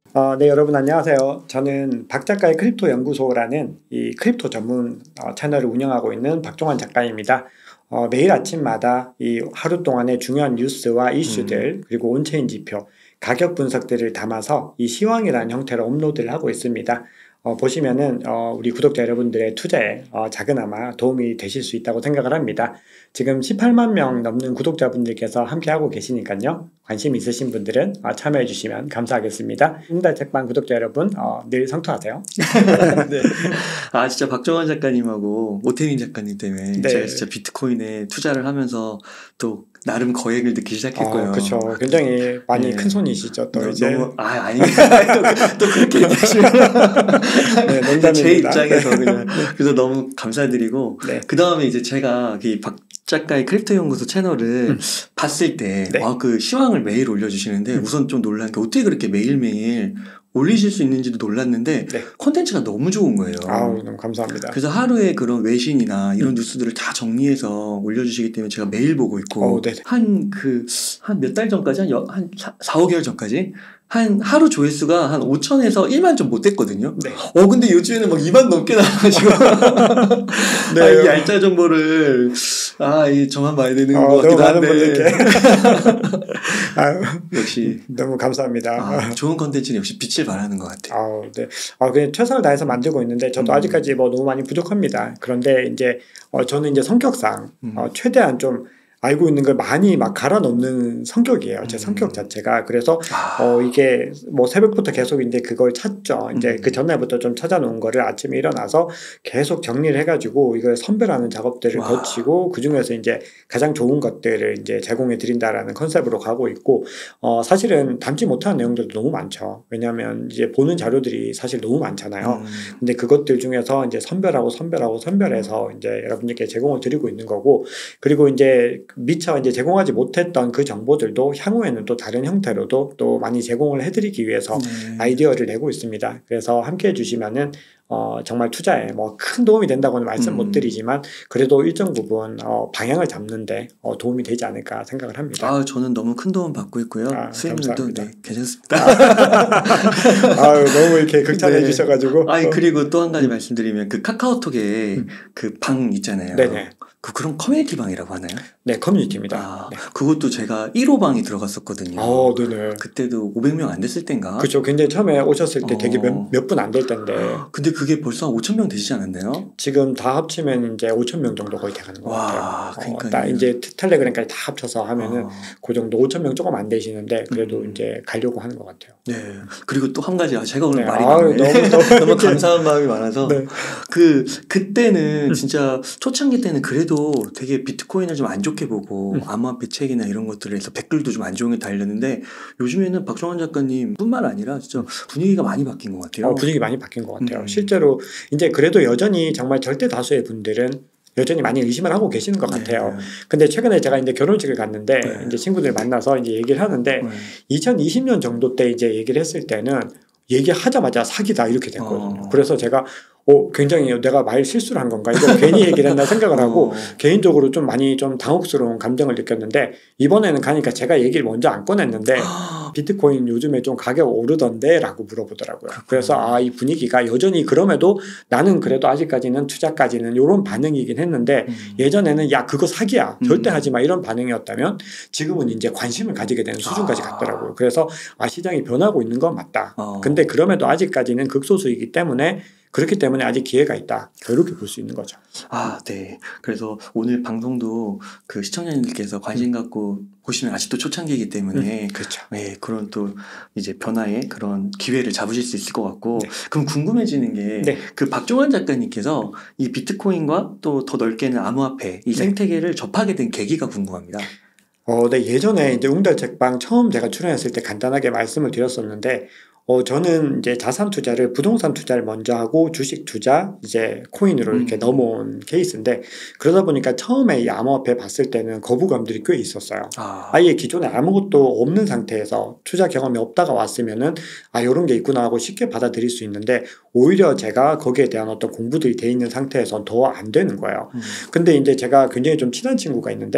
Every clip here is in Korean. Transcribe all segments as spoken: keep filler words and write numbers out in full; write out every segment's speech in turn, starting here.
어, 네, 여러분 안녕하세요. 저는 박 작가의 크립토 연구소라는 이 크립토 전문 어, 채널을 운영하고 있는 박종환 작가입니다. 어, 매일 아침마다 이 하루 동안의 중요한 뉴스와 이슈들, 음. 그리고 온체인 지표, 가격 분석들을 담아서 이 시황이라는 형태로 업로드를 하고 있습니다. 어, 보시면은 어, 우리 구독자 여러분들의 투자에 어, 작은아마 도움이 되실 수 있다고 생각을 합니다. 지금 십팔만 명 넘는 구독자분들께서 함께하고 계시니까요. 관심 있으신 분들은 어, 참여해 주시면 감사하겠습니다. 웅달책방 구독자 여러분 어, 늘 성투하세요. 네. 아 진짜 박정환 작가님하고 오태민 작가님 때문에 네. 제가 진짜 비트코인에 투자를 하면서 또 나름 거액을 넣기 시작했고요. 어, 그렇죠. 굉장히 많이 네. 큰 손이시죠. 또 너, 이제 너무 아 아닙니다. 또 그렇게 얘기하시면 네, 농담입니다. 제 입장에서 그냥 그래서 너무 감사드리고 네. 그 다음에 이제 제가 이 박 작가의 크립토 연구소 채널을 음. 봤을 때 네. 와, 그 시황을 매일 올려주시는데 음. 우선 좀 놀란 게 어떻게 그렇게 매일매일 올리실 수 있는지도 놀랐는데 네. 콘텐츠가 너무 좋은 거예요. 아우, 너무 감사합니다. 그래서 하루에 그런 외신이나 이런 음. 뉴스들을 다 정리해서 올려주시기 때문에 제가 매일 보고 있고 어, 네. 한 그 한 몇 달 전까지 한, 여, 한 사, 오 개월 전까지 한 하루 조회수가 한 오천에서 일만 좀 못 됐거든요. 네. 어 근데 요즘에는 막 이만 넘게 나와가지고 네. 아, 이 얄짜 정보를 아, 이 저만 봐야 되는 어, 것 같기도 너무 많은 한데 분들께 아유, 역시 너무 감사합니다. 아, 좋은 컨텐츠는 역시 빛을 발하는 것 같아요. 아우, 네. 아, 그냥 최선을 다해서 만들고 있는데 저도 음. 아직까지 뭐 너무 많이 부족합니다. 그런데 이제 어, 저는 이제 성격상 음. 어, 최대한 좀 알고 있는 걸 많이 막 갈아 넣는 성격이에요. 제 음. 성격 자체가. 그래서 아. 어, 이게 뭐 새벽부터 계속 이제 그걸 찾죠. 이제 음. 그 전날부터 좀 찾아놓은 거를 아침에 일어나서 계속 정리를 해가지고 이걸 선별하는 작업들을 와. 거치고 그 중에서 이제 가장 좋은 것들을 이제 제공해 드린다라는 컨셉으로 가고 있고, 어, 사실은 담지 못한 내용들도 너무 많죠. 왜냐하면 이제 보는 자료들이 사실 너무 많잖아요. 음. 근데 그것들 중에서 이제 선별하고 선별하고 선별해서 이제 여러분들께 제공을 드리고 있는 거고, 그리고 이제 미처 이제 제공하지 못했던 그 정보들도 향후에는 또 다른 형태로도 또 많이 제공을 해드리기 위해서 네. 아이디어를 내고 있습니다. 그래서 함께 해주시면은 어, 정말 투자에 뭐 큰 도움이 된다고는 말씀 음. 못 드리지만 그래도 일정 부분 어, 방향을 잡는데 어, 도움이 되지 않을까 생각을 합니다. 아, 저는 너무 큰 도움 받고 있고요. 아, 수익률도 감사합니다. 네, 괜찮습니다. 아유, 너무 이렇게 극찬해 네. 주셔가지고. 아니 어. 그리고 또 한 가지 말씀드리면 그 카카오톡에 음. 그 방 있잖아요. 네네. 그 그런 커뮤니티 방이라고 하나요? 네, 커뮤니티입니다. 아, 네. 그것도 제가 일 호 방이 들어갔었거든요. 어, 네네. 그때도 오백 명 안 됐을 땐가? 그렇죠. 굉장히 처음에 오셨을 때 되게 어. 몇 분 안 될 텐데 근데 그게 벌써 한 오천 명 되시지 않았나요? 지금 다 합치면 이제 오천 명 정도 거의 돼가는 것 와, 같아요. 그러니까요. 어, 딱 이제 텔레그램까지 다 합쳐서 하면은 어. 그 정도 오천 명 조금 안 되시는데 그래도 음. 이제 가려고 하는 것 같아요. 네. 그리고 또 한 가지, 아, 제가 오늘 네, 말이 아유, 많네. 너무, 너무 너무 이렇게- 감사한 마음이 많아서. 네. 그, 그때는 음. 진짜 초창기 때는 그래도 되게 비트코인을 좀 안 좋게 보고 음. 암호화폐 책이나 이런 것들을 해서 댓글도 좀 안 좋은 게 달렸는데 요즘에는 박정환 작가님 뿐만 아니라 진짜 분위기가 많이 바뀐 것 같아요. 어, 분위기 많이 바뀐 것 같아요. 음. 실제로 이제 그래도 여전히 정말 절대 다수의 분들은 여전히 많이 의심을 하고 계시는 것 같아요. 네. 근데 최근에 제가 이제 결혼식을 갔는데 네. 이제 친구들 만나서 이제 얘기를 하는데 네. 이천이십 년 정도 때 이제 얘기를 했을 때는 얘기하자마자 사기다 이렇게 됐거든요. 어. 그래서 제가 어, 굉장히 내가 말 실수를 한 건가 이거 괜히 얘기를 했나 생각을 하고 어. 개인적으로 좀 많이 좀 당혹스러운 감정을 느꼈는데 이번에는 가니까 제가 얘기를 먼저 안 꺼냈는데 비트코인 요즘에 좀 가격 오르던데 라고 물어보더라고요. 그래서 아, 이 분위기가 여전히 그럼에도 나는 그래도 아직까지는 투자까지는 이런 반응이긴 했는데 음. 예전에는 야 그거 사기야 절대 음. 하지 마 이런 반응이었다면 지금은 이제 관심을 가지게 되는 수준까지 아. 갔더라고요. 그래서 아, 시장이 변하고 있는 건 맞다. 어. 근데 그럼에도 아직까지는 극소수이기 때문에 그렇기 때문에 아직 기회가 있다. 이렇게 볼 수 있는 거죠. 아, 네. 그래서 오늘 방송도 그 시청자님들께서 관심 갖고 보시면 아직도 초창기이기 때문에 그렇죠. 네, 그런 또 이제 변화의 그런 기회를 잡으실 수 있을 것 같고 네. 그럼 궁금해지는 게 네. 그 박종환 작가님께서 이 비트코인과 또 더 넓게는 암호화폐 이 네. 생태계를 접하게 된 계기가 궁금합니다. 어, 네, 예전에 이제 웅달책방 처음 제가 출연했을 때 간단하게 말씀을 드렸었는데, 어, 저는 이제 자산 투자를, 부동산 투자를 먼저 하고 주식 투자, 이제 코인으로 이렇게 음. 넘어온 케이스인데, 그러다 보니까 처음에 이 암호화폐 봤을 때는 거부감들이 꽤 있었어요. 아, 아예 기존에 아무것도 없는 상태에서 투자 경험이 없다가 왔으면은 아 요런 게 있구나 하고 쉽게 받아들일 수 있는데 오히려 제가 거기에 대한 어떤 공부들이 돼 있는 상태에선 더 안 되는 거예요. 음. 근데 이제 제가 굉장히 좀 친한 친구가 있는데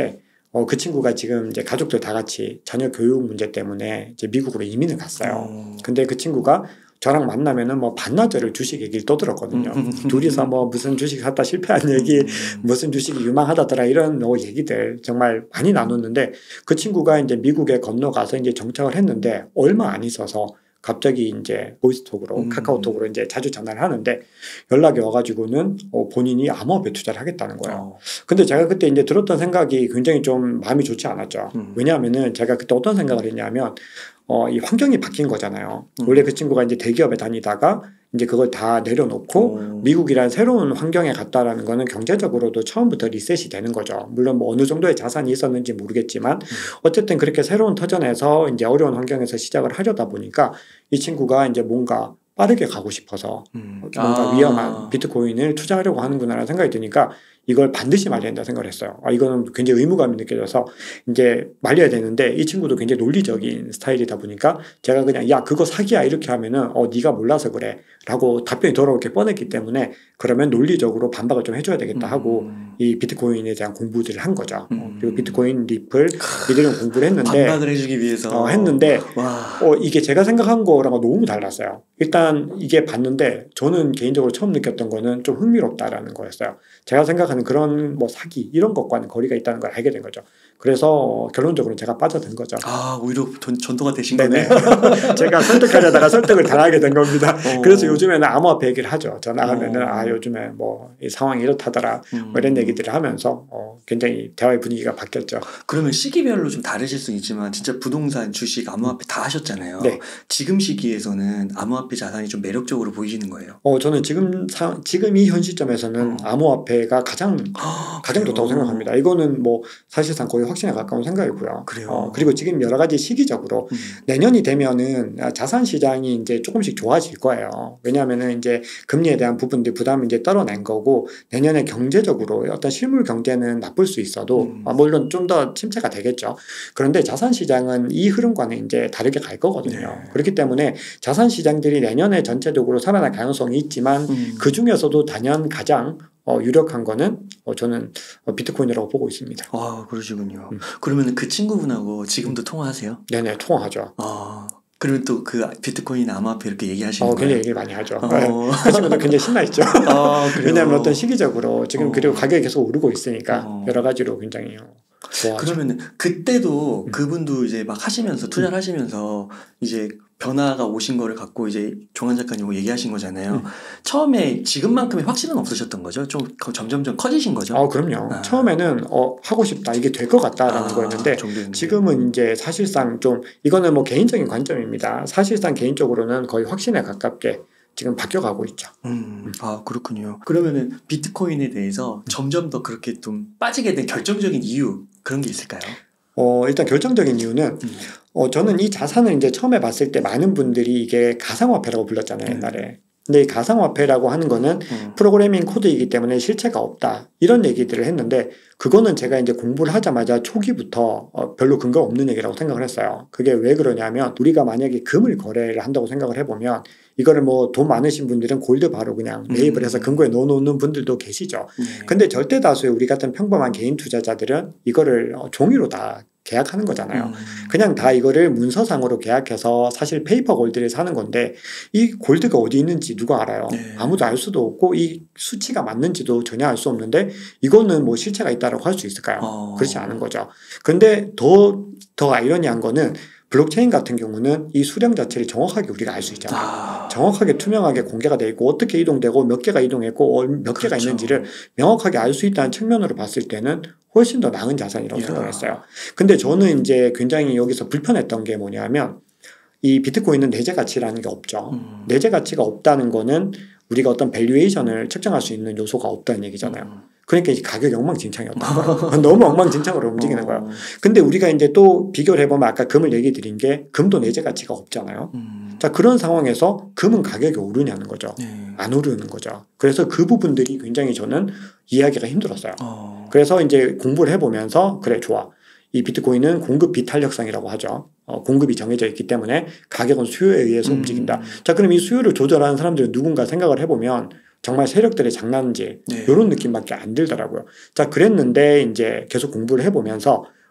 어, 그 친구가 지금 이제 가족들 다 같이 자녀 교육 문제 때문에 이제 미국으로 이민을 갔어요. 어. 근데 그 친구가 저랑 만나면은 뭐 반나절을 주식 얘기를 떠들었거든요. 음. 둘이서 뭐 무슨 주식 샀다 실패한 얘기, 음. 무슨 주식이 유망하다더라 이런 뭐 얘기들 정말 많이 나눴는데 그 친구가 이제 미국에 건너가서 이제 정착을 했는데 얼마 안 있어서 갑자기 이제 보이스톡으로 음. 카카오톡으로 이제 자주 전화를 하는데 연락이 와가지고는 어, 본인이 암호화폐 투자를 하겠다는 거예요. 어. 근데 제가 그때 이제 들었던 생각이 굉장히 좀 마음이 좋지 않았죠. 음. 왜냐하면은 제가 그때 어떤 생각을 했냐면 어, 이 환경이 바뀐 거잖아요. 음. 원래 그 친구가 이제 대기업에 다니다가 이제 그걸 다 내려놓고 어. 미국이란 새로운 환경에 갔다라는 거는 경제적으로도 처음부터 리셋이 되는 거죠. 물론 뭐 어느 정도의 자산이 있었는지 모르겠지만 음. 어쨌든 그렇게 새로운 터전에서 이제 어려운 환경에서 시작을 하려다 보니까 이 친구가 이제 뭔가 빠르게 가고 싶어서 음. 뭔가 아. 위험한 비트코인을 투자하려고 하는구나라는 생각이 드니까 이걸 반드시 말려야 된다 생각을 했어요. 아, 이거는 굉장히 의무감이 느껴져서 이제 말려야 되는데 이 친구도 굉장히 논리적인 스타일이다 보니까 제가 그냥 야 그거 사기야 이렇게 하면은 어 네가 몰라서 그래 라고 답변이 돌아오게 뻔했기 때문에 그러면 논리적으로 반박을 좀 해줘야 되겠다 하고 음. 이 비트코인에 대한 공부들을 한 거죠. 음. 어, 그리고 비트코인, 리플 이들은 공부를 했는데 반박을 해주기 위해서 어, 했는데 와. 어, 이게 제가 생각한 거랑은 너무 달랐어요. 일단 이게 봤는데 저는 개인적으로 처음 느꼈던 거는 좀 흥미롭다라는 거였어요. 제가 생각하는 그런 뭐 사기 이런 것과는 거리가 있다는 걸 알게 된 거죠. 그래서 어, 결론적으로 제가 빠져든 거죠. 아 오히려 전, 전도가 되신 네네. 거네요. 제가 설득하려다가 설득을 당하게 된 겁니다. 어. 그래서 요즘에는 암호화폐 얘기를 하죠. 저 나가면은 어. 아 요즘에 뭐 이 상황이 이렇다더라 음. 뭐 이런 얘기들을 하면서 어, 굉장히 대화의 분위기가 바뀌었죠. 그러면 시기별로 좀 다르실 수 있지만 진짜 부동산, 주식, 암호화폐 다 하셨잖아요. 네. 지금 시기에서는 암호화폐 자산이 좀 매력적으로 보이시는 거예요. 어 저는 지금 사, 지금 이 현 시점에서는 어. 암호화폐가 가장 아, 가장 그래요? 좋다고 생각합니다. 이거는 뭐 사실상 거의 확신에 가까운 생각이고요. 그래요? 어, 그리고 지금 여러 가지 시기적으로 음. 내년이 되면은 자산 시장이 이제 조금씩 좋아질 거예요. 왜냐하면은 이제 금리에 대한 부분들 부담을 이제 떨어낸 거고 내년에 경제적으로 어떤 실물 경제는 나쁠 수 있어도 음. 어, 물론 좀 더 침체가 되겠죠. 그런데 자산 시장은 이 흐름과는 이제 다르게 갈 거거든요. 네. 그렇기 때문에 자산 시장들이 내년에 전체적으로 살아날 가능성이 있지만 음. 그 중에서도 단연 가장 어, 유력한 거는 어, 저는 어, 비트코인이라고 보고 있습니다. 아 그러시군요. 음. 그러면 그 친구분하고 지금도 통화하세요? 네네, 통화하죠. 아 그러면 또 그 비트코인 암호화폐 이렇게 얘기하시는 어, 거예요? 굉장히 얘기를 많이 하죠. 어. 그 친구도 굉장히 신나있죠. 아, 그래요? 왜냐하면 어떤 시기적으로 지금 어. 그리고 가격이 계속 오르고 있으니까 어. 여러 가지로 굉장히 좋아하죠. 그러면 그때도 음. 그분도 이제 막 하시면서 투자를 하시면서 이제 변화가 오신 거를 갖고 이제 종환 작가님하고 얘기하신 거잖아요. 음. 처음에 지금만큼의 확신은 없으셨던 거죠? 좀 거- 점점점 커지신 거죠? 어, 그럼요. 아. 처음에는 어, 하고 싶다, 이게 될 것 같다라는 아, 거였는데 정도였는데. 지금은 이제 사실상 좀 이거는 뭐 개인적인 관점입니다. 사실상 개인적으로는 거의 확신에 가깝게 지금 바뀌어가고 있죠. 음, 아 그렇군요. 그러면은 비트코인에 대해서 점점 더 그렇게 좀 빠지게 된 결정적인 이유 그런 게 있을까요? 어, 일단 결정적인 이유는 음. 어, 저는 이 자산을 이제 처음에 봤을 때 많은 분들이 이게 가상화폐라고 불렀잖아요, 옛날에. 근데 이 가상화폐라고 하는 거는 음. 프로그래밍 코드이기 때문에 실체가 없다. 이런 얘기들을 했는데 그거는 제가 이제 공부를 하자마자 초기부터 어, 별로 근거 없는 얘기라고 생각을 했어요. 그게 왜 그러냐면 우리가 만약에 금을 거래를 한다고 생각을 해보면 이거를 뭐 돈 많으신 분들은 골드 바로 그냥 매입을 해서 음. 금고에 넣어놓는 분들도 계시죠. 네. 근데 절대 다수의 우리 같은 평범한 개인 투자자들은 이거를 어, 종이로 다 계약하는 거잖아요. 음. 그냥 다 이거를 문서상으로 계약해서 사실 페이퍼 골드를 사는 건데 이 골드가 어디 있는지 누가 알아요? 네. 아무도 알 수도 없고 이 수치가 맞는지도 전혀 알 수 없는데 이거는 뭐 실체가 있다고 할 수 있을까요? 어. 그렇지 않은 거죠. 근데 더, 더 아이러니한 거는 블록체인 같은 경우는 이 수령 자체를 정확하게 우리가 알 수 있잖아요. 아. 정확하게 투명하게 공개가 되어 있고 어떻게 이동되고 몇 개가 이동했고 몇 개가 그렇죠. 있는지를 명확하게 알 수 있다는 측면으로 봤을 때는 훨씬 더 나은 자산이라고 이야. 생각했어요. 근데 저는 이제 굉장히 여기서 불편했던 게 뭐냐면 이 비트코인은 내재 가치라는 게 없죠. 음. 내재 가치가 없다는 거는 우리가 어떤 밸류에이션을 측정할 수 있는 요소가 없다는 얘기잖아요. 음. 그러니까 이제 가격이 엉망진창이었던 거예요. 너무 엉망진창으로 움직이는 어. 거예요. 근데 우리가 이제 또 비교를 해보면 아까 금을 얘기 드린 게 금도 내재 가치가 없잖아요. 음. 자, 그런 상황에서 금은 가격이 오르냐는 거죠. 네. 안 오르는 거죠. 그래서 그 부분들이 굉장히 저는 이해하기가 힘들었어요. 어. 그래서 이제 공부를 해보면서 그래 좋아. 이 비트코인은 공급 비탄력성이라고 하죠. 어, 공급이 정해져 있기 때문에 가격은 수요에 의해서 음. 움직인다. 자, 그럼 이 수요를 조절하는 사람들은 누군가 생각을 해보면 정말 세력들의 장난인지 네. 이런 느낌밖에 안 들더라고요. 자, 그랬는데 이제 계속 공부를 해보면서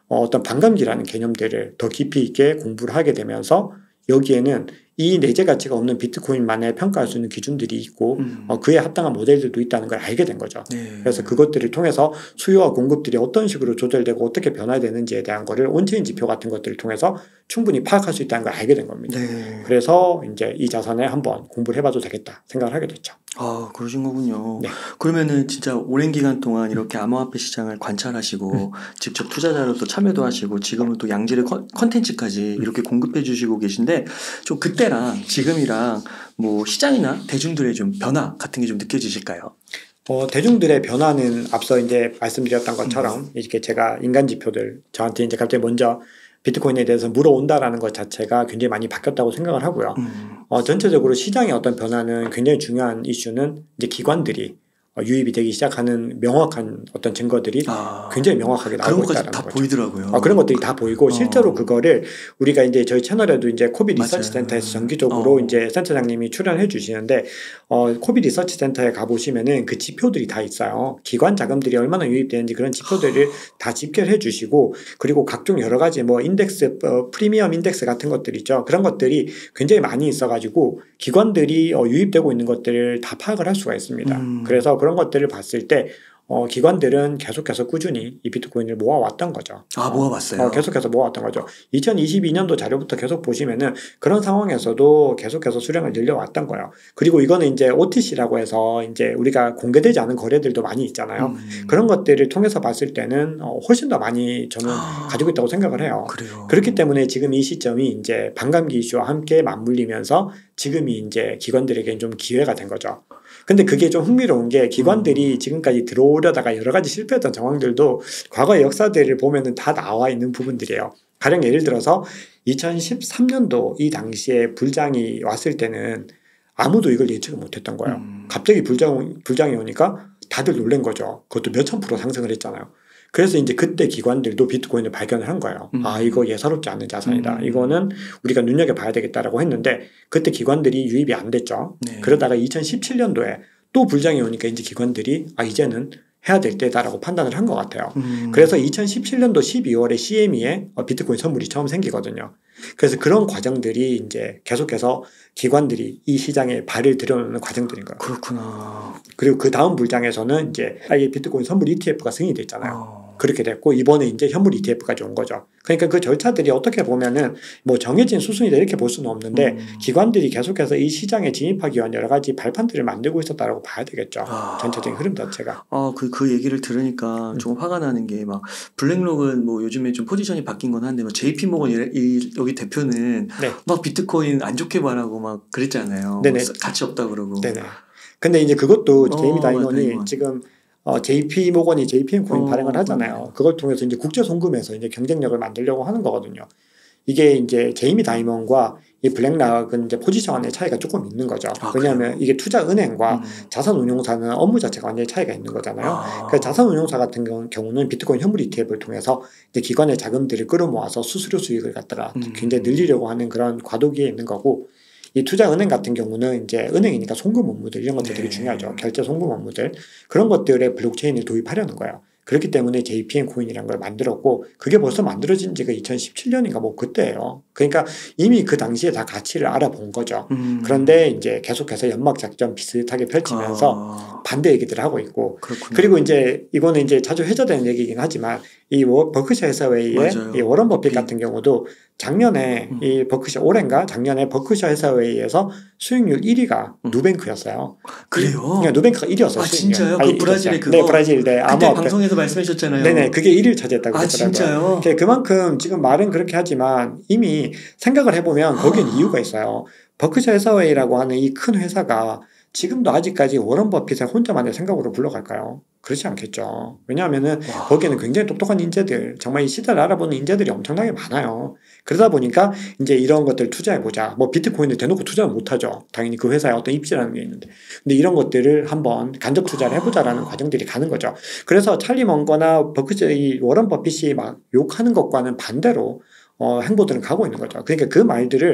어, 어떤 반감기라는 개념들을 더 깊이 있게 공부를 하게 되면서 여기에는 이 내재 가치가 없는 비트코인만의 평가할 수 있는 기준들이 있고 음. 어, 그에 합당한 모델들도 있다는 걸 알게 된 거죠. 네. 그래서 그것들을 통해서 수요와 공급들이 어떤 식으로 조절되고 어떻게 변화되는지에 대한 거를 온체인 지표 같은 것들을 통해서 충분히 파악할 수 있다는 걸 알게 된 겁니다. 네. 그래서 이제 이 자산에 한번 공부를 해봐도 되겠다 생각을 하게 됐죠. 아, 그러신 거군요. 네. 그러면은 진짜 오랜 기간 동안 이렇게 암호화폐 시장을 관찰하시고 음. 직접 투자자로 또 참여도 하시고 지금은 또 양질의 컨- 컨텐츠까지 이렇게 공급해 주시고 계신데 좀 그때랑 지금이랑 뭐 시장이나 대중들의 좀 변화 같은 게 좀 느껴지실까요? 어, 대중들의 변화는 앞서 이제 말씀드렸던 것처럼 이렇게 제가 인간 지표들 저한테 이제 갑자기 먼저 비트코인에 대해서 물어온다라는 것 자체가 굉장히 많이 바뀌었다고 생각을 하고요. 음. 어, 전체적으로 시장의 어떤 변화는 굉장히 중요한 이슈는 이제 기관들이 어, 유입이 되기 시작하는 명확한 어떤 증거들이 아, 굉장히 명확하게 그런 나오고 것까지 있다는 다 거죠. 보이더라고요. 어, 그런 것들이 다 보이고 어. 실제로 그거를 우리가 이제 저희 채널에도 이제 코비 리서치 맞아요. 센터에서 정기적으로 어. 이제 센터장님이 출연해 주시는데 어, 코비 리서치 센터에 가 보시면은 그 지표들이 다 있어요. 기관 자금들이 얼마나 유입되는지 그런 지표들을 다 집계해 주시고 그리고 각종 여러 가지 뭐 인덱스 어, 프리미엄 인덱스 같은 것들 있죠. 그런 것들이 굉장히 많이 있어가지고 기관들이 어, 유입되고 있는 것들을 다 파악을 할 수가 있습니다. 음. 그래서 그런 것들을 봤을 때 어, 기관들은 계속해서 꾸준히 이 비트코인을 모아왔던 거죠. 아, 모아봤어요. 어, 계속해서 모아왔던 거죠. 이천이십이 년도 자료부터 계속 보시면은 그런 상황에서도 계속해서 수량을 늘려왔던 거예요. 그리고 이거는 이제 오티씨라고 해서 이제 우리가 공개되지 않은 거래들도 많이 있잖아요. 음. 그런 것들을 통해서 봤을 때는 어, 훨씬 더 많이 저는 아, 가지고 있다고 생각을 해요. 그래요. 그렇기 때문에 지금 이 시점이 이제 반감기 이슈와 함께 맞물리면서 지금이 이제 기관들에게는 좀 기회가 된 거죠. 근데 그게 좀 흥미로운 게 기관들이 음. 지금까지 들어오려다가 여러 가지 실패했던 정황들도 과거의 역사들을 보면은 다 나와 있는 부분들이에요. 가령 예를 들어서 이천십삼 년도 이 당시에 불장이 왔을 때는 아무도 이걸 예측을 못했던 거예요. 음. 갑자기 불장, 불장이 오니까 다들 놀란 거죠. 그것도 몇천 프로 상승을 했잖아요. 그래서 이제 그때 기관들도 비트코인을 발견을 한 거예요. 음. 아, 이거 예사롭지 않은 자산이다. 음. 이거는 우리가 눈여겨봐야 되겠다라고 했는데 그때 기관들이 유입이 안 됐죠. 네. 그러다가 이천십칠 년도에 또 불장이 오니까 이제 기관들이 아, 이제는 해야 될 때다라고 판단을 한 것 같아요. 음. 그래서 이천십칠 년도 십이월에 씨엠이에 비트코인 선물이 처음 생기거든요. 그래서 그런 과정들이 이제 계속해서 기관들이 이 시장에 발을 들여놓는 과정들인 거예요. 그렇구나. 그리고 그 다음 불장에서는 이제 아예 비트코인 선물 이티에프가 승인이 됐잖아요. 어. 그렇게 됐고 이번에 이제 현물 이티에프까지 온 거죠. 그러니까 그 절차들이 어떻게 보면은 뭐 정해진 수순이다 이렇게 볼 수는 없는데 음. 기관들이 계속해서 이 시장에 진입하기 위한 여러 가지 발판들을 만들고 있었다라고 봐야 되겠죠. 아. 전체적인 흐름 자체가. 아, 그, 그 얘기를 들으니까 음. 좀 화가 나는 게 막 블랙록은 뭐 요즘에 좀 포지션이 바뀐 건 한데 뭐 제이피모건 이, 이, 여기 대표는 네. 막 비트코인 안 좋게 말하고 막 그랬잖아요. 네네. 뭐 가치 없다 그러고. 네네. 근데 이제 그것도 어, 제이미 다이먼이 다이먼. 지금 어, 제이피 모건이 제이피엠 코인 어, 발행을 하잖아요. 그걸 통해서 이제 국제 송금에서 이제 경쟁력을 만들려고 하는 거거든요. 이게 이제 제이미 다이먼과 이 블랙락은 이제 포지션의 차이가 조금 있는 거죠. 아, 왜냐하면 그래요? 이게 투자은행과 음. 자산운용사는 업무 자체가 완전히 차이가 있는 거잖아요. 아. 그러니까 자산운용사 같은 경우- 경우는 비트코인 현물 이티에프를 통해서 이제 기관의 자금들을 끌어모아서 수수료 수익을 갖다가 음. 굉장히 늘리려고 하는 그런 과도기에 있는 거고 이 투자은행 같은 경우는 이제 은행이니까 송금 업무들 이런 것들 되게 네. 중요하죠. 결제 송금 업무들 그런 것들에 블록체인을 도입하려는 거예요. 그렇기 때문에 제이피엠 코인이라는 걸 만들었고 그게 벌써 만들어진 지가 이천십칠 년인가 뭐 그때예요. 그러니까 이미 그 당시에 다 가치를 알아본 거죠. 음. 그런데 이제 계속해서 연막 작전 비슷하게 펼치면서 아. 반대 얘기들을 하고 있고 그렇구나. 그리고 이제 이거는 이제 자주 회자되는 얘기이긴 하지만 이 워- 버크셔 해사웨이의 맞아요. 이 워런 버핏 버핏. 같은 경우도 작년에 음. 이 버크셔 올해인가 작년에 버크셔 해사웨이에서 수익률 일 위가 음. 누뱅크였어요. 그래요? 그러니까 누뱅크가 일 위였어요. 아, 진짜요? 그 브라질의 그거? 네, 브라질 네 그때 아마 방송에서 말씀하셨잖아요. 네네 그게 일 위를 차지했다고 아, 그러더라고요. 진짜요? 그게 그만큼 지금 말은 그렇게 하지만 이미 생각을 해보면 거기엔 아. 이유가 있어요. 버크셔 해사웨이라고 하는 이 큰 회사가 지금도 아직까지 워런 버핏의 혼자만의 생각으로 굴러갈까요? 그렇지 않겠죠. 왜냐하면은 와. 거기에는 굉장히 똑똑한 인재들, 정말 이 시대를 알아보는 인재들이 엄청나게 많아요. 그러다 보니까 이제 이런 것들 투자해보자. 뭐 비트코인을 대놓고 투자는 못하죠. 당연히 그 회사에 어떤 입지라는 게 있는데. 근데 이런 것들을 한번 간접 투자를 해보자라는 과정들이 가는 거죠. 그래서 찰리 먼거나 버크셔, 이 워런 버핏이 막 욕하는 것과는 반대로 어, 행보들은 가고 있는 거죠. 그러니까 그 말들을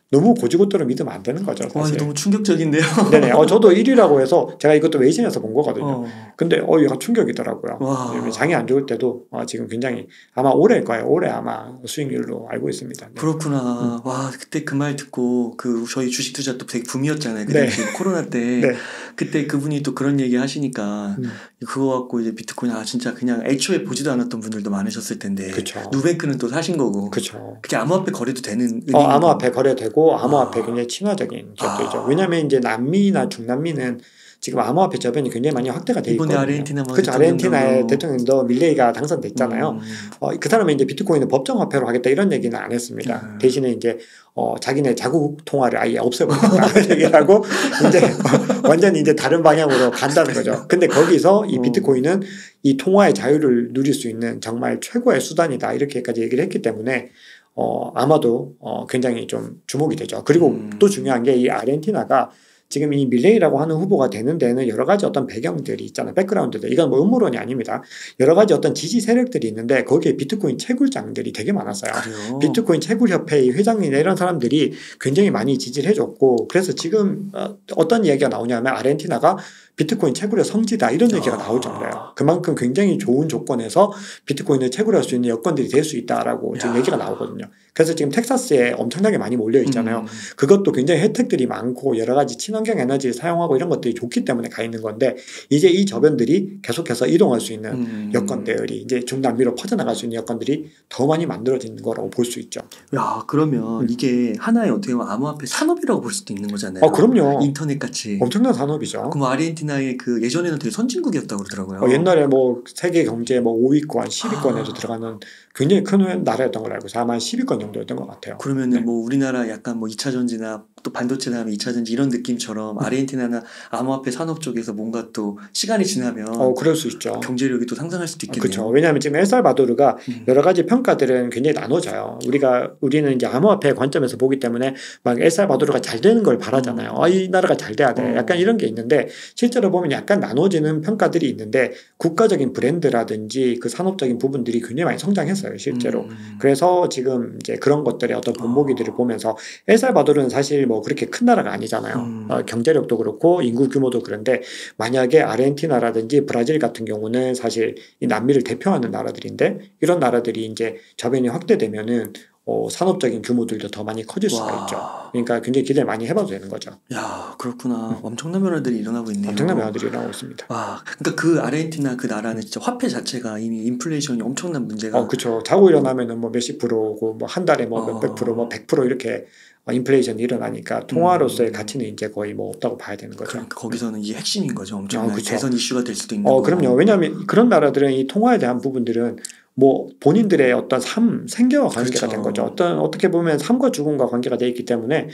너무 고지고대로 믿으면 안 되는 거죠. 와, 사실. 이거 너무 충격적인데요. 네네. 어, 저도 일 위라고 해서 제가 이것도 웨이신에서 본 거거든요. 어. 근데 어, 이거 충격이더라고요. 와. 장이 안 좋을 때도 어, 지금 굉장히 아마 올해일 거예요. 올해 아마 수익률로 알고 있습니다. 네. 그렇구나. 음. 와, 그때 그 말 듣고 그 저희 주식 투자 또 되게 붐이었잖아요. 그 네. 당시 코로나 때. 네. 그때 그분이 또 그런 얘기 하시니까 음. 그거 갖고 이제 비트코인 아 진짜 그냥 애초에 보지도 않았던 분들도 많으셨을 텐데. 그쵸. 누뱅크는 또 사신 거고. 그렇죠. 그게 암호화폐 거래도 되는 어, 암호화폐 거래되고 암호화폐 아. 굉장히 친화적인 기업들이죠. 아. 왜냐하면 이제 남미나 중남미는 지금 암호화폐 저변이 굉장히 많이 확대가 돼 있거든요. 이번에 아르헨티나 뭐 그렇죠. 아르헨티나의 대통령도 밀레이가 당선됐잖아요. 음. 어, 그 사람은 이제 비트코인을 법정화폐로 하겠다 이런 얘기는 안 했습니다. 음. 대신에 이제 어, 자기네 자국 통화를 아예 없애버린다 얘기하고 이제 완전히 이제 다른 방향으로 간다는 거죠. 근데 거기서 이 비트코인은 이 통화의 자유를 누릴 수 있는 정말 최고의 수단이다 이렇게까지 얘기를 했기 때문에 어, 아마도 어, 굉장히 좀 주목이 되죠. 그리고 음. 또 중요한 게 이 아르헨티나가 지금 이 밀레이라고 하는 후보가 되는 데는 여러 가지 어떤 배경들이 있잖아요. 백그라운드들. 이건 뭐 음모론이 아닙니다. 여러 가지 어떤 지지 세력들이 있는데 거기에 비트코인 채굴장들이 되게 많았어요. 그래요? 비트코인 채굴협회의 회장이나 이런 사람들이 굉장히 많이 지지를 해줬고 그래서 지금 어떤 이야기가 나오냐면 아르헨티나가 비트코인 채굴의 성지다 이런 얘기가 나올 정도예요. 그만큼 굉장히 좋은 조건에서 비트코인을 채굴할 수 있는 여건들이 될 수 있다라고 지금 야. 얘기가 나오거든요. 그래서 지금 텍사스에 엄청나게 많이 몰려 있잖아요. 음. 그것도 굉장히 혜택들이 많고 여러 가지 친환경 에너지를 사용하고 이런 것들이 좋기 때문에 가 있는 건데 이제 이 저변들이 계속해서 이동할 수 있는 음. 여건들이 이제 중남미로 퍼져나갈 수 있는 여건들이 더 많이 만들어지는 거라고 볼 수 있죠. 야, 그러면 음. 이게 하나의 어떻게 보면 암호화폐 산업이라고 볼 수도 있는 거잖아요. 어, 그럼요. 인터넷 같이. 엄청난 산업이죠. 그럼 아르헨티나의 그 예전에는 되게 선진국이었다고 그러더라고요. 어, 옛날에 뭐 세계 경제 뭐 오 위권, 십 위권에도 아. 들어가는 굉장히 큰 나라였던 걸로 알고 있어요. 아마 십 위권 정도였던 것 같아요. 그러면은 네. 뭐 우리나라 약간 뭐 이 차 전지나 또 반도체 다음에 이 차 전지 이런 느낌처럼 음. 아르헨티나나 암호화폐 산업 쪽에서 뭔가 또 시간이 지나면 어, 그럴 수 있죠. 경제력이 또 상상할 수도 있겠네요. 그렇죠. 왜냐하면 지금 엘살바도르가 음. 여러 가지 평가들은 굉장히 나눠져요. 우리가 우리는 이제 암호화폐 관점에서 보기 때문에 막 엘살바도르가 잘 되는 걸 바라잖아요. 음. 아, 이 나라가 잘 돼야 돼. 음. 약간 이런 게 있는데 실제로 보면 약간 나눠지는 평가들이 있는데 국가적인 브랜드라든지 그 산업적인 부분들이 굉장히 많이 성장했어요. 실제로. 음. 그래서 지금 이제 그런 것들의 어떤 본보기들을 보면서 엘살바도르는 사실 뭐 그렇게 큰 나라가 아니잖아요. 음. 어, 경제력도 그렇고 인구 규모도 그런데 만약에 아르헨티나라든지 브라질 같은 경우는 사실 이 남미를 대표하는 나라들인데 이런 나라들이 이제 저변이 확대되면은 어, 산업적인 규모들도 더 많이 커질 수가 와. 있죠. 그러니까 굉장히 기대를 많이 해봐도 되는 거죠. 야, 그렇구나. 엄청난 변화들이 일어나고 있네요. 엄청난 변화들이 일어나고 있습니다. 와, 그러니까 그 아르헨티나 그 나라는 진짜 화폐 자체가 이미 인플레이션이 엄청난 문제가. 어, 그렇죠. 자고 일어나면은 뭐 몇십 프로고 뭐 한 달에 뭐 몇백 어. 프로, 뭐 백 프로 이렇게 인플레이션이 일어나니까 통화로서의 가치는 이제 거의 뭐 없다고 봐야 되는 거죠. 그러니까 거기서는 이게 핵심인 거죠. 엄청난 어, 그쵸. 대선 이슈가 될 수도 있는 어, 거고. 그럼요. 왜냐하면 그런 나라들은 이 통화에 대한 부분들은 뭐 본인들의 어떤 삶, 생계와 관계가 그렇죠. 된 거죠. 어떤 어떻게 보면 삶과 죽음과 관계가 돼 있기 때문에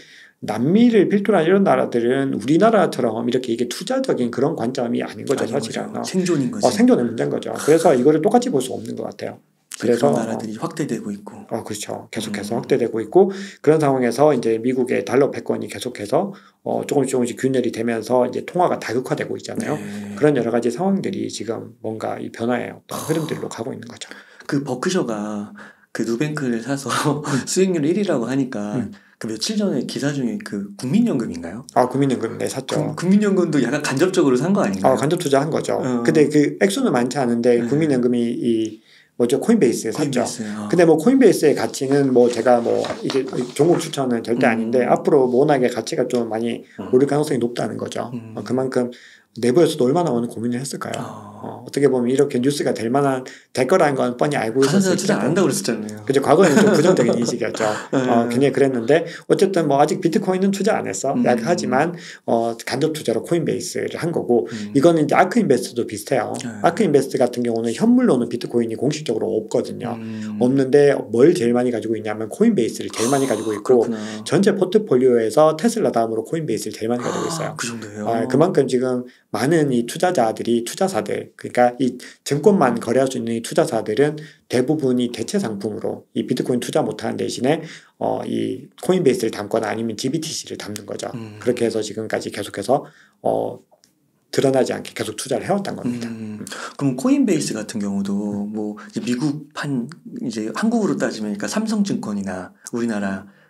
남미를 필두로 한 이런 나라들은 우리나라처럼 이렇게 이게 투자적인 그런 관점이 아닌 거죠, 아닌 사실은. 거죠. 어. 생존인 거지. 어, 생존의 문제인 거죠. 그래서 이거를 똑같이 볼 수 없는 것 같아요. 그래서 그런 나라들이 확대되고 있고. 어, 그렇죠. 계속해서 음. 확대되고 있고 그런 상황에서 이제 미국의 달러 패권이 계속해서 어, 조금씩 조금씩 균열이 되면서 이제 통화가 다극화되고 있잖아요. 네. 그런 여러 가지 상황들이 지금 뭔가 이 변화의 어떤 흐름들로 가고 있는 거죠. 그 버크셔가 그 누뱅크를 사서 수익률 일 위라고 하니까 음. 그 며칠 전에 기사 중에 그 국민연금인가요? 아, 국민연금 네 샀죠. 그, 국민연금도 약간 간접적으로 산 거 아닌가요? 아, 간접 투자한 거죠. 어. 근데 그 액수는 많지 않은데 네. 국민연금이 이 뭐죠 코인베이스에 샀죠. 코인베이스. 어. 근데 뭐 코인베이스의 가치는 뭐 제가 뭐 이게 종목 추천은 절대 음. 아닌데 앞으로 뭐 워낙에 가치가 좀 많이 음. 오를 가능성이 높다는 거죠. 음. 어, 그만큼 내부에서도 얼마나 많은 고민을 했을까요? 어. 어, 어떻게 보면 이렇게 뉴스가 될 만한 될 거라는 건 뻔히 알고 가산세가 있었을 투자 안 텐데. 한다고 그랬었잖아요. 그죠. 과거에는 좀 부정적인 인식이었죠. 네. 어, 굉장히 그랬는데 어쨌든 뭐 아직 비트코인은 투자 안 했어. 음. 하지만 어, 간접 투자로 코인베이스를 한 거고 음. 이거는 이제 아크인베스트도 비슷해요. 네. 아크인베스트 같은 경우는 현물로는 비트코인이 공식적으로 없거든요. 음. 없는데 뭘 제일 많이 가지고 있냐면 코인베이스를 제일 많이 가지고 있고 그렇구나. 전체 포트폴리오에서 테슬라 다음으로 코인베이스를 제일 많이 가지고 있어요. 그 정도예요. 아, 그만큼 지금 많은 이 투자자들이 투자사들 그러니까 이 증권만 거래할 수 있는 이 투자사들은 대부분이 대체 상품으로 이 비트코인 투자 못하는 대신에 어, 이 코인베이스를 담거나 아니면 지비티씨를 담는 거죠. 음. 그렇게 해서 지금까지 계속해서 어, 드러나지 않게 계속 투자를 해왔던 겁니다. 음, 그럼 코인베이스 같은 경우도 뭐 이제 미국판 이제 한국으로 따지면 그러니까 삼성증권이나 우리나라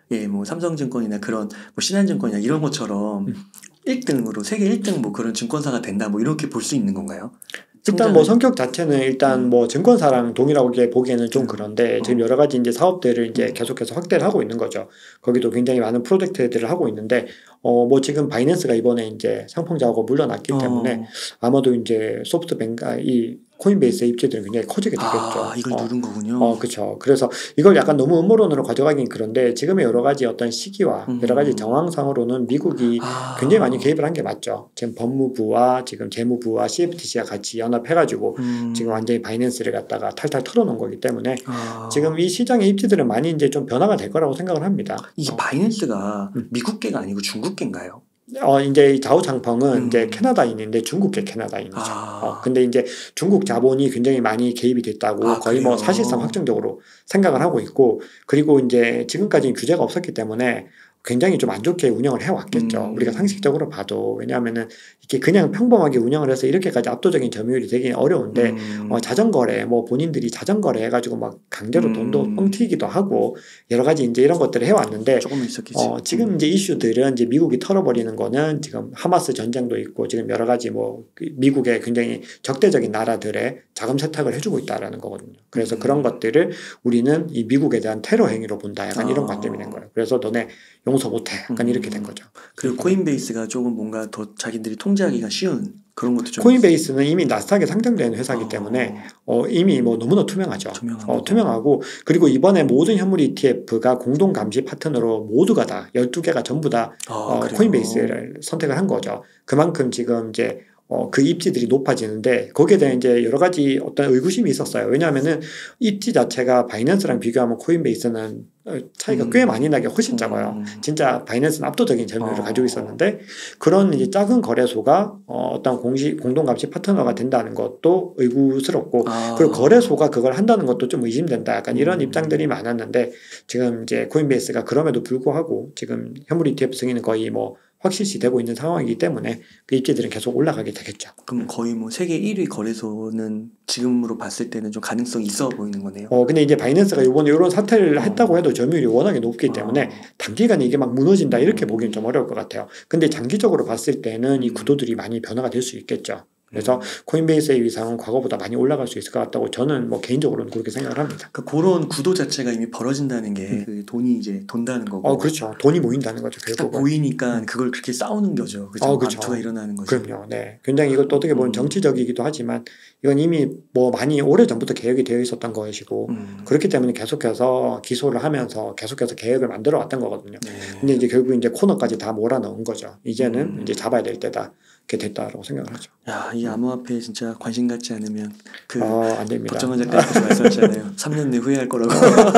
예, 뭐 삼성증권이나 그런 뭐 신한증권이나 이런 것처럼 음. 일 등으로 세계 일 등 뭐 그런 증권사가 된다 뭐 이렇게 볼 수 있는 건가요? 일단 뭐 성격 자체는 일단 음. 뭐 증권사랑 동일하게 보기에는 좀 그런데 어. 지금 여러 가지 이제 사업들을 이제 음. 계속해서 확대를 하고 있는 거죠. 거기도 굉장히 많은 프로젝트들을 하고 있는데 어 뭐 지금 바이낸스가 이번에 이제 상풍작하고 물러났기 어. 때문에 아마도 이제 소프트뱅크 이 코인베이스의 입지들은 굉장히 커지게 되겠죠. 아, 이걸 어. 누른 거군요. 어, 그렇죠. 그래서 이걸 약간 너무 음모론으로 가져가긴 그런데 지금의 여러 가지 어떤 시기와 음. 여러 가지 정황상으로는 미국이 아. 굉장히 많이 개입을 한 게 맞죠. 지금 법무부와 지금 재무부와 씨에프티씨가 같이 연합해가지고 음. 지금 완전히 바이낸스를 갖다가 탈탈 털어놓은 거기 때문에 아. 지금 이 시장의 입지들은 많이 이제 좀 변화가 될 거라고 생각을 합니다. 이게 어. 바이낸스가 음. 미국계가 아니고 중국계인가요? 어, 이제 이 자오장펑은 음. 이제 캐나다인인데 중국계 캐나다인이죠. 아. 어, 근데 이제 중국 자본이 굉장히 많이 개입이 됐다고 아, 거의 뭐 그래요? 사실상 확정적으로 생각을 하고 있고, 그리고 이제 지금까지 규제가 없었기 때문에 굉장히 좀 안 좋게 운영을 해왔겠죠. 음. 우리가 상식적으로 봐도. 왜냐하면은 이게 그냥 평범하게 운영을 해서 이렇게까지 압도적인 점유율이 되기 어려운데 음. 어, 자전거래 뭐 본인들이 자전거래 해가지고 막 강제로 음. 돈도 뻥튀기도 하고 여러 가지 이제 이런 것들을 해왔는데 조금 있었겠지. 어, 지금 이제 이슈들은 이제 미국이 털어버리는 거는 지금 하마스 전쟁도 있고 지금 여러 가지 뭐 미국의 굉장히 적대적인 나라들의 자금 세탁을 해주고 있다라는 거거든요. 그래서 음. 그런 것들을 우리는 이 미국에 대한 테러 행위로 본다. 약간 아. 이런 관점이 된 거예요. 그래서 너네 용서 못해. 약간 음. 이렇게 된 거죠. 그리고 코인베이스가 조금 뭔가 더 자기들이 통제하기가 쉬운 그런 것도 좀. 코인베이스는 이미 나스닥에 상장된 회사이기 어. 때문에 어, 이미 뭐 너무나 투명하죠. 투명한 어, 투명하고 그리고 이번에 모든 현물 이티에프가 공동 감시 파트너로 모두가 다 열두 개가 전부 다 아, 어, 그래요? 코인베이스를 선택을 한 거죠. 그만큼 지금 이제 어, 그 입지들이 높아지는데 거기에 대한 이제 여러 가지 어떤 의구심이 있었어요. 왜냐하면은 입지 자체가 바이낸스랑 비교하면 코인베이스는 차이가 음. 꽤 많이 나게 훨씬 작아요. 음. 진짜 바이낸스는 압도적인 점유율을 어. 가지고 있었는데 그런 이제 작은 거래소가 어, 어떤 공시 공동감시 파트너가 된다는 것도 의구스럽고 아. 그리고 거래소가 그걸 한다는 것도 좀 의심된다. 약간 이런 음. 입장들이 많았는데 지금 이제 코인베이스가 그럼에도 불구하고 지금 현물 이티에프 승인은 거의 뭐 확실시 되고 있는 상황이기 때문에 그 입지들은 계속 올라가게 되겠죠. 그럼 거의 뭐 세계 일 위 거래소는 지금으로 봤을 때는 좀 가능성이 있어 보이는 거네요. 어 근데 이제 바이낸스가 이번에 이런 사태를 어. 했다고 해도 점유율이 워낙에 높기 때문에 어. 단기간에 이게 막 무너진다 이렇게 음. 보기는 좀 어려울 것 같아요. 근데 장기적으로 봤을 때는 이 구도들이 많이 변화가 될 수 있겠죠. 그래서 음. 코인베이스의 위상은 과거보다 많이 올라갈 수 있을 것 같다고 저는 뭐 개인적으로는 그렇게 생각을 합니다. 그러니까 그런 구도 자체가 이미 벌어진다는 게 그 돈이 이제 돈다는 거고. 어 그렇죠. 돈이 모인다는 거죠. 딱 결국은. 보이니까 그걸 그렇게 싸우는 거죠. 그죠? 어, 그렇죠. 암투가 일어나는 거죠. 그럼요. 네. 굉장히 이것도 어떻게 보면 음. 정치적이기도 하지만 이건 이미 뭐 많이 오래전부터 계획이 되어 있었던 것이고 음. 그렇기 때문에 계속해서 기소를 하면서 계속해서 계획을 만들어 왔던 거거든요. 네. 근데 이제 결국 이제 코너까지 다 몰아넣은 거죠. 이제는 음. 이제 잡아야 될 때다. 이렇게 됐다라고 생각을 하죠. 야, 이 암호화폐에 진짜 관심 갖지 않으면 그 어, 안 됩니다. 박정환 작가님께서 말씀하셨잖아요. 삼 년 내 후회할 거라고.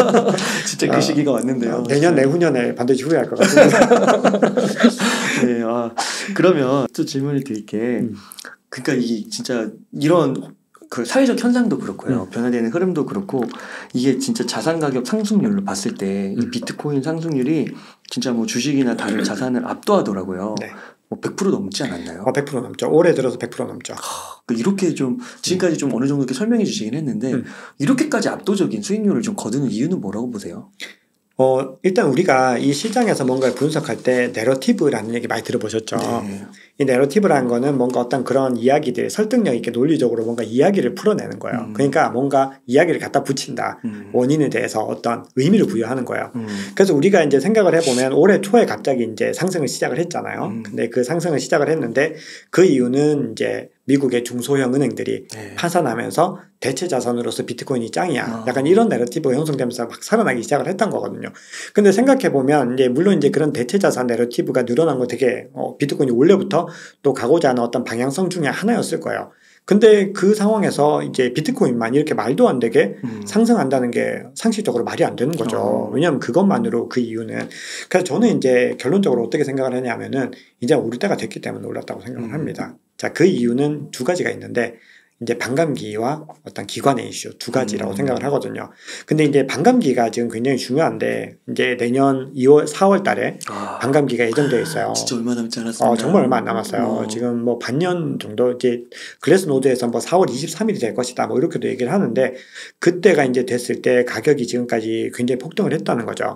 진짜 그 아, 시기가 왔는데요. 내년 내후년에 반드시 후회할 것 같습니다. 네, 아, 그러면 또 질문을 드릴게. 음. 그러니까 이 진짜 이런 그 사회적 현상도 그렇고요. 음. 변화되는 흐름도 그렇고 이게 진짜 자산 가격 상승률로 봤을 때 이 음. 비트코인 상승률이 진짜 뭐 주식이나 다른 자산을 압도하더라고요. 네. 뭐 백 퍼센트 넘지 않았나요? 어, 백 퍼센트 넘죠. 올해 들어서 백 퍼센트 넘죠. 그 이렇게 좀 지금까지 좀 어느 정도 이렇게 설명해 주시긴 했는데 음. 이렇게까지 압도적인 수익률을 좀 거두는 이유는 뭐라고 보세요? 어, 일단 우리가 이 시장에서 뭔가를 분석할 때 내러티브라는 얘기 많이 들어보셨죠. 네. 이 내러티브라는 거는 뭔가 어떤 그런 이야기들, 설득력 있게 논리적으로 뭔가 이야기를 풀어내는 거예요. 음. 그러니까 뭔가 이야기를 갖다 붙인다. 음. 원인에 대해서 어떤 의미를 부여하는 거예요. 음. 그래서 우리가 이제 생각을 해보면 올해 초에 갑자기 이제 상승을 시작을 했잖아요. 음. 근데 그 상승을 시작을 했는데 그 이유는 이제 미국의 중소형 은행들이 네. 파산하면서 대체 자산으로서 비트코인이 짱이야. 아. 약간 이런 내러티브가 형성되면서 막 살아나기 시작을 했던 거거든요. 근데 생각해보면 이제 물론 이제 그런 대체 자산 내러티브가 늘어난 거 되게 어, 비트코인이 원래부터 또 가고자 하는 어떤 방향성 중에 하나였을 거예요. 근데 그 상황에서 이제 비트코인만 이렇게 말도 안 되게 음. 상승한다는 게 상식적으로 말이 안 되는 거죠. 어. 왜냐하면 그것만으로 그 이유는. 그래서 저는 이제 결론적으로 어떻게 생각을 하냐면은 이제 오를 때가 됐기 때문에 올랐다고 생각을 음. 합니다. 자, 그 이유는 두 가지가 있는데 이제 반감기와 어떤 기관의 이슈 두 가지라고 음. 생각을 하거든요. 근데 이제 반감기가 지금 굉장히 중요한데 이제 내년 이월, 사월 달에 아. 반감기가 예정되어 있어요. 진짜 얼마 남지 않았습니다. 어, 정말 얼마 안 남았어요. 어. 지금 뭐 반년 정도 이제 글래스노드에서 뭐 사월 이십삼일이 될 것이다 뭐 이렇게도 얘기를 하는데 그때가 이제 됐을 때 가격이 지금까지 굉장히 폭등을 했다는 거죠.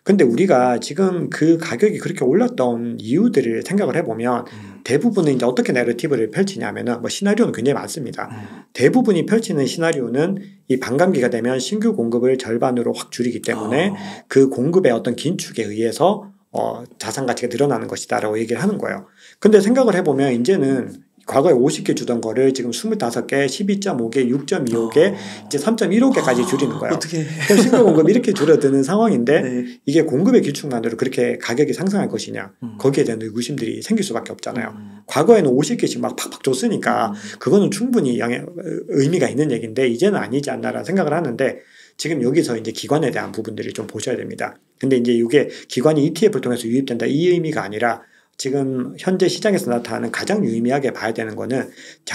근데 우리가 지금 그 가격이 그렇게 올랐던 이유들을 생각을 해보면 음. 대부분은 이제 어떻게 내러티브를 펼치냐면은 뭐 시나리오는 굉장히 많습니다. 음. 대부분이 펼치는 시나리오는 이 반감기가 되면 신규 공급을 절반으로 확 줄이기 때문에 어. 그 공급의 어떤 긴축에 의해서 어, 자산 가치가 늘어나는 것이다라고 얘기를 하는 거예요. 근데 생각을 해보면 이제는 과거에 오십 개 주던 거를 지금 이십오 개, 십이 점 오 개, 육 점 이오 개, 어. 이제 삼 점 일오 개까지 아, 줄이는 거예요. 어떻게? 그럼 신규 공급이 이렇게 줄어드는 상황인데 네. 이게 공급의 길쭉만으로 그렇게 가격이 상승할 것이냐 음. 거기에 대한 의구심들이 생길 수밖에 없잖아요. 음. 과거에는 오십 개씩 막 팍팍 줬으니까 음. 그거는 충분히 영향, 의미가 있는 얘기인데 이제는 아니지 않나라는 생각을 하는데 지금 여기서 이제 기관에 대한 부분들을 좀 보셔야 됩니다. 근데 이제 이게 기관이 이티에프를 통해서 유입된다 이 의미가 아니라 지금 현재 시장에서 나타나는 가장 유의미하게 봐야 되는 거는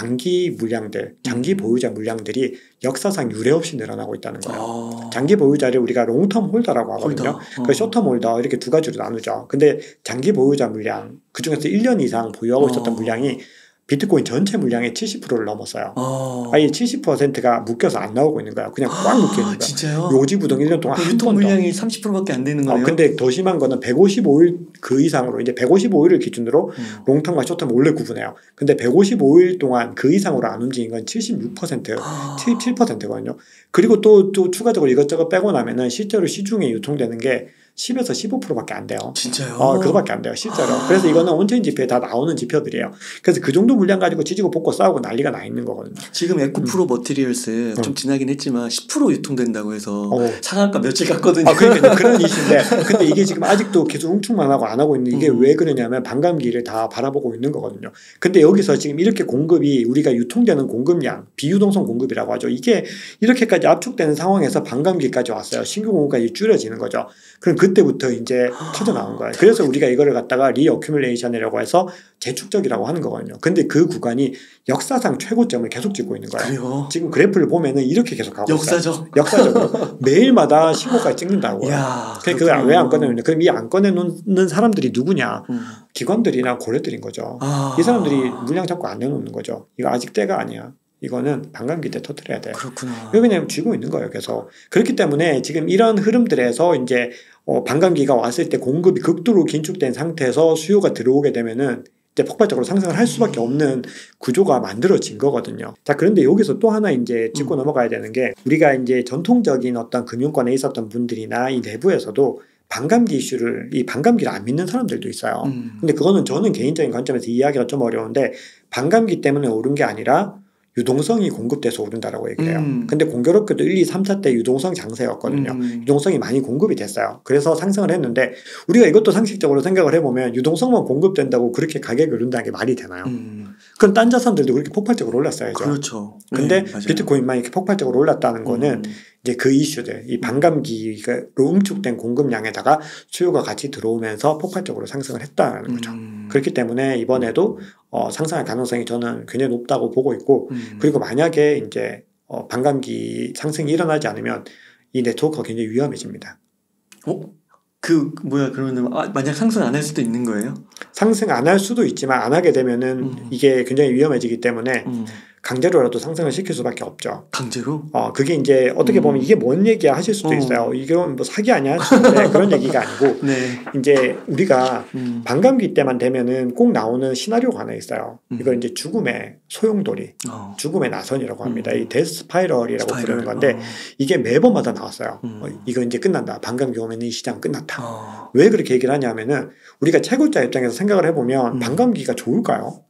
장기 물량들, 장기 보유자 물량들이 역사상 유례 없이 늘어나고 있다는 거예요. 어. 장기 보유자를 우리가 롱텀 홀더라고 하거든요. 홀더. 어. 그 쇼텀 홀더 이렇게 두 가지로 나누죠. 근데 장기 보유자 물량, 그중에서 일 년 이상 보유하고 있었던 어. 물량이 비트코인 전체 물량의 칠십 퍼센트를 넘었어요. 어. 아예 칠십 퍼센트가 묶여서 안 나오고 있는 거야. 그냥 꽉 묶여 있는 거야. 진짜요? 요지부동 일 년 동안 한 유통 번도. 물량이 삼십 퍼센트밖에 안 되는 거예요. 어, 근데 더 심한 거는 백오십오 일 그 이상으로 이제 백오십오 일을 기준으로 음. 롱텀과 쇼텀 원래 구분해요. 근데 백오십오 일 동안 그 이상으로 안 움직인 건 칠십육 퍼센트, 아. 칠십칠 퍼센트거든요. 그리고 또, 또 추가적으로 이것저것 빼고 나면은 실제로 시중에 유통되는 게 십에서 십오 퍼센트밖에 안 돼요. 진짜요? 어, 그거밖에 안 돼요, 실제로. 아. 그래서 이거는 온체인 지표에 다 나오는 지표들이에요. 그래서 그 정도 물량 가지고 지지고 볶고 싸우고 난리가 나 있는 거거든요. 지금 에코프로 머티리얼스 음. 좀 지나긴 했지만 십 퍼센트 유통된다고 해서 어. 상한가 며칠 갔거든요. 아, 그러니까 그런 이슈인데, 근데 이게 지금 아직도 계속 응축만 하고 안 하고 있는 이게 음. 왜 그러냐면 반감기를 다 바라보고 있는 거거든요. 근데 여기서 지금 이렇게 공급이 우리가 유통되는 공급량, 비유동성 공급이라고 하죠. 이게 이렇게까지 압축되는 상황에서 반감기까지 왔어요. 신규 공급까지 줄여지는 거죠. 그럼 그때부터 이제 터져 나온 거예요. 그래서 우리가 이거를 갖다가 리어큐뮬레이션이라고 해서 재축적이라고 하는 거거든요. 근데 그 구간이 역사상 최고점을 계속 찍고 있는 거예요. 그래요? 지금 그래프를 보면은 이렇게 계속 가고 역사적? 있어요. 역사적으로 매일마다 신고가를 찍는다고요. 야, 그걸 왜 안 꺼내느냐? 그럼 이 안 꺼내놓는 사람들이 누구냐? 음. 기관들이나 고래들인 거죠. 아. 이 사람들이 물량 잡고 안 내놓는 거죠. 이거 아직 때가 아니야. 이거는 반감기 때 터뜨려야 돼. 그렇구나. 왜냐면 쥐고 있는 거예요. 계속. 그렇기 때문에 지금 이런 흐름들에서 이제 어, 반감기가 왔을 때 공급이 극도로 긴축된 상태에서 수요가 들어오게 되면은 이제 폭발적으로 상승을 할 수밖에 없는 구조가 만들어진 거거든요. 자, 그런데 여기서 또 하나 이제 짚고 음. 넘어가야 되는 게 우리가 이제 전통적인 어떤 금융권에 있었던 분들이나 이 내부에서도 반감기 이슈를, 이 반감기를 안 믿는 사람들도 있어요. 음. 근데 그거는 저는 개인적인 관점에서 이해하기가 좀 어려운데 반감기 때문에 오른 게 아니라 유동성이 공급돼서 오른다라고 얘기해요. 음. 근데 공교롭게도 일, 이, 삼 차 때 유동성 장세였거든요. 음. 유동성이 많이 공급이 됐어요. 그래서 상승을 했는데 우리가 이것도 상식적으로 생각을 해보면 유동성만 공급된다고 그렇게 가격이 오른다는 게 말이 되나요? 음. 그럼 딴 자산들도 그렇게 폭발적으로 올랐어야죠. 그렇죠. 근데 네, 맞아요. 비트코인만 이렇게 폭발적으로 올랐다는 거는 음. 이제 그 이슈들, 이 반감기로 응축된 공급량에다가 수요가 같이 들어오면서 폭발적으로 상승을 했다는 거죠. 음. 그렇기 때문에 이번에도 어, 상승할 가능성이 저는 굉장히 높다고 보고 있고, 음. 그리고 만약에 이제 어, 반감기 상승이 일어나지 않으면 이 네트워크가 굉장히 위험해집니다. 어? 그 뭐야 그러면 아, 만약 상승 안 할 수도 있는 거예요? 상승 안 할 수도 있지만 안 하게 되면은 음. 이게 굉장히 위험해지기 때문에 음. 강제로라도 상승을 시킬 수밖에 없죠. 강제로? 어, 그게 이제 어떻게 보면 음. 이게 뭔 얘기야 하실 수도 어. 있어요. 이건 뭐 사기 아니야 하시는데 그런 얘기가 아니고 네. 이제 우리가 음. 반감기 때만 되면은 꼭 나오는 시나리오가 하나 있어요. 음. 이걸 이제 죽음의 소용돌이, 어. 죽음의 나선이라고 합니다. 음. 이 데스 스파이럴이라고 스파이럴. 부르는 건데 어. 이게 매번마다 나왔어요. 음. 어, 이거 이제 끝난다. 반감기 오면 이 시장 끝났다. 어. 왜 그렇게 얘기를 하냐면은 우리가 채굴자 입장에서 생각을 해보면 음. 반감기가 좋을까요?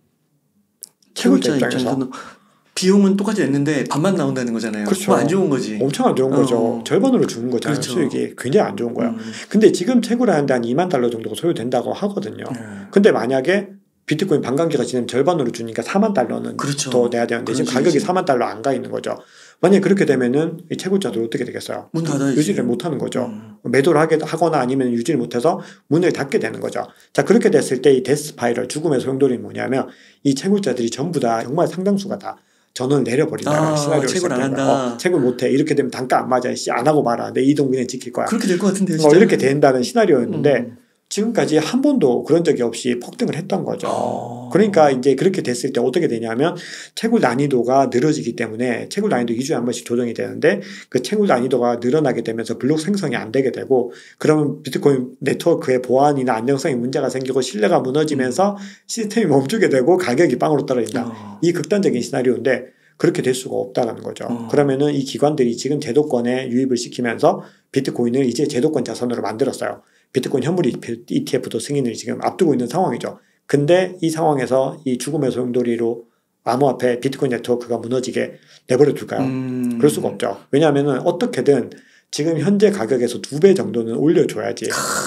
채굴자 입장에서는 비용은 똑같이 냈는데 반만 나온다는 거잖아요. 그렇죠. 안 좋은 거지. 엄청 안 좋은 어. 거죠. 절반으로 죽은 거잖아요. 그렇죠. 수익이 굉장히 안 좋은 거예요. 음. 근데 지금 채굴을 하는데 한 이만 달러 정도가 소요된다고 하거든요. 음. 근데 만약에 비트코인 반감기가 지나면 절반으로 주니까 사만 달러는 그렇죠. 더 내야 되는데 지금 그렇지, 가격이 그렇지. 사만 달러 안 가 있는 거죠. 만약에 그렇게 되면은 이 채굴자들 어떻게 되겠어요? 문 닫아야지. 유지를 못 하는 거죠. 음. 매도를 하게 하거나 아니면 유지를 못해서 문을 닫게 되는 거죠. 자, 그렇게 됐을 때 이 데스 스파이럴, 죽음의 소용돌이는 뭐냐면 이 채굴자들이 전부 다 정말 상당수가 다 전원을 내려버린다는 아, 시나리오를 채굴 안 시작한 거예요. 한다. 어, 채굴 못해. 이렇게 되면 단가 안 맞아. 씨, 안 하고 말아. 내 이동 그냥 지킬 거야. 그렇게 될 것 같은데요, 어, 진짜. 이렇게 된다는 시나리오였는데 음. 지금까지 한 번도 그런 적이 없이 폭등을 했던 거죠. 어. 그러니까 이제 그렇게 됐을 때 어떻게 되냐면 채굴 난이도가 늘어지기 때문에 채굴 난이도 이 주에 한 번씩 조정이 되는데 그 채굴 난이도가 늘어나게 되면서 블록 생성이 안 되게 되고 그러면 비트코인 네트워크의 보안이나 안정성에 문제가 생기고 신뢰가 무너지면서 음. 시스템이 멈추게 되고 가격이 빵으로 떨어진다. 어. 이 극단적인 시나리오인데 그렇게 될 수가 없다는 거죠. 어. 그러면은 이 기관들이 지금 제도권에 유입을 시키면서 비트코인을 이제 제도권 자산으로 만들었어요. 비트코인 현물 이티에프도 승인을 지금 앞두고 있는 상황이죠. 근데 이 상황에서 이 죽음의 소용돌이로 암호화폐 비트코인 네트워크가 무너지게 내버려 둘까요? 음. 그럴 수가 없죠. 왜냐하면 어떻게든 지금 현재 가격에서 두 배 정도는 올려줘야지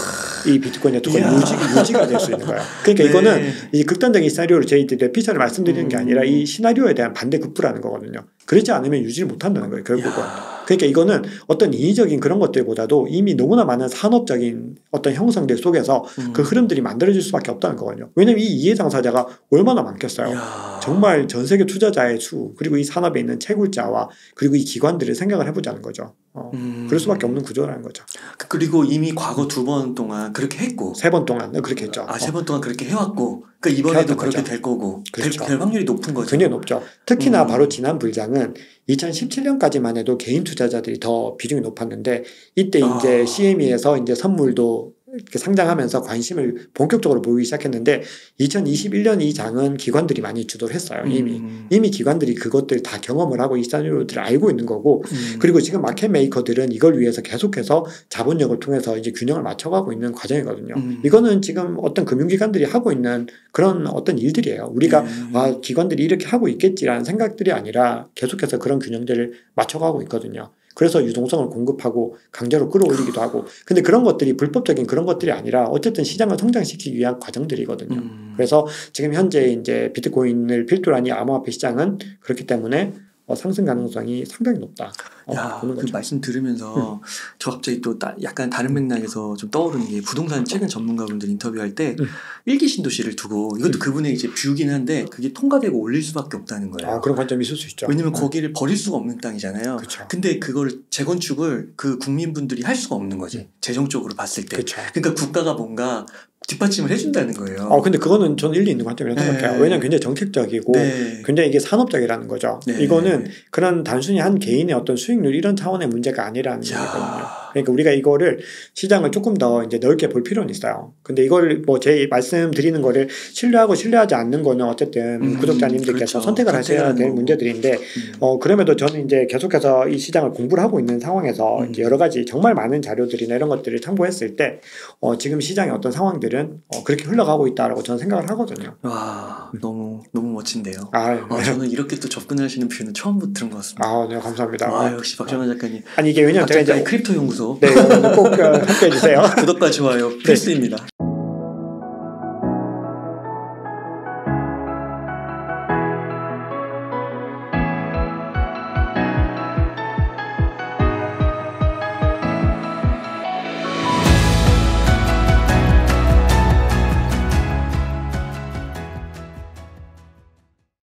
이 비트코인 네트워크가 유지, 유지가 될 수 있는 거예요. 그러니까 네. 이거는 이 극단적인 시나리오를 저희들이 피처를 말씀드리는 게 아니라 이 시나리오에 대한 반대급부라는 거거든요. 그렇지 않으면 유지를 못한다는 거예요. 결국은. 야. 그러니까 이거는 어떤 인위적인 그런 것들보다도 이미 너무나 많은 산업적인 어떤 형성들 속에서 음. 그 흐름들이 만들어질 수밖에 없다는 거거든요. 왜냐하면 이 이해 당사자가 얼마나 많겠어요. 야. 정말 전 세계 투자자의 수 그리고 이 산업에 있는 채굴자와 그리고 이 기관들을 생각을 해보자는 거죠. 어. 음. 그럴 수밖에 없는 구조라는 거죠. 그리고 이미 과거 두 번 동안 그렇게 했고 세 번 동안 그렇게 했죠. 아, 세 번 동안 그렇게 해왔고 그러니까 이번에도 그렇게 거죠. 될 거고 그렇죠. 될, 될 확률이 높은 거죠. 굉장히 높죠. 특히나 음. 바로 지난 불장은 이천십칠 년까지만 해도 개인 투자자들이 더 비중이 높았는데 이때 아. 이제 씨엠이에서 이제 선물도 이렇게 상장하면서 관심을 본격적으로 보이기 시작했는데 이천이십일 년 이 장은 기관들이 많이 주도를 했어요. 이미 음. 이미 기관들이 그것들 다 경험을 하고 이 시나리오들을 알고 있는 거고 음. 그리고 지금 마켓 메이커들은 이걸 위해서 계속해서 자본력을 통해서 이제 균형을 맞춰가고 있는 과정이거든요. 음. 이거는 지금 어떤 금융기관들이 하고 있는 그런 어떤 일들이에요. 우리가 음. 아, 기관들이 이렇게 하고 있겠지라는 생각들이 아니라 계속해서 그런 균형들을 맞춰가고 있거든요. 그래서 유동성을 공급하고 강제로 끌어올리기도 하고 근데 그런 것들이 불법적인 그런 것들이 아니라 어쨌든 시장을 성장시키기 위한 과정들이거든요. 음. 그래서 지금 현재 이제 비트코인을 필두로 한 이 암호화폐 시장은 그렇기 때문에 어, 상승 가능성이 상당히 높다. 어, 야, 그 말씀 들으면서 음. 저 갑자기 또 따, 약간 다른 맥락에서 좀 떠오르는 게 부동산 최근 전문가분들 인터뷰할 때 음. 일기 신도시를 두고 이것도 음. 그분의 이제 뷰긴 한데 그게 통과되고 올릴 수밖에 없다는 거예요. 아, 그런 관점이 있을 수 있죠. 왜냐면 음. 거기를 버릴 수가 없는 땅이잖아요. 그쵸. 근데 그걸 재건축을 그 국민분들이 할 수가 없는 거지. 음. 재정적으로 봤을 때. 그쵸. 그러니까 국가가 뭔가 뒷받침을 해준다는 거예요. 어, 근데 그거는 저는 일리 있는 관점이라고 네. 생각해요. 왜냐하면 굉장히 정책적이고 네. 굉장히 이게 산업적이라는 거죠. 네. 이거는 그런 단순히 한 개인의 어떤 수익률 이런 차원의 문제가 아니라는 얘기거든요. 그러니까 우리가 이거를 시장을 조금 더 이제 넓게 볼 필요는 있어요. 근데 이걸 뭐 제 말씀드리는 거를 신뢰하고 신뢰하지 않는 거는 어쨌든 음, 구독자님들께서 그렇죠. 선택을 하셔야 될 문제들인데 음. 어, 그럼에도 저는 이제 계속해서 이 시장을 공부를 하고 있는 상황에서 음. 이제 여러 가지 정말 많은 자료들이나 이런 것들을 참고했을 때 어, 지금 시장의 어떤 상황들은 어, 그렇게 흘러가고 있다라고 저는 생각을 하거든요. 와, 너무 너무 멋진데요. 아, 네. 어, 저는 이렇게 또 접근하시는 뷰는 처음 들은 것 같습니다. 아, 네, 감사합니다. 아, 역시 박정환 작가님. 아니 이게 왜냐면 제가 이제 크립토 연구소. 네, 꼭 함께 해주세요. 구독과 좋아요 필수입니다.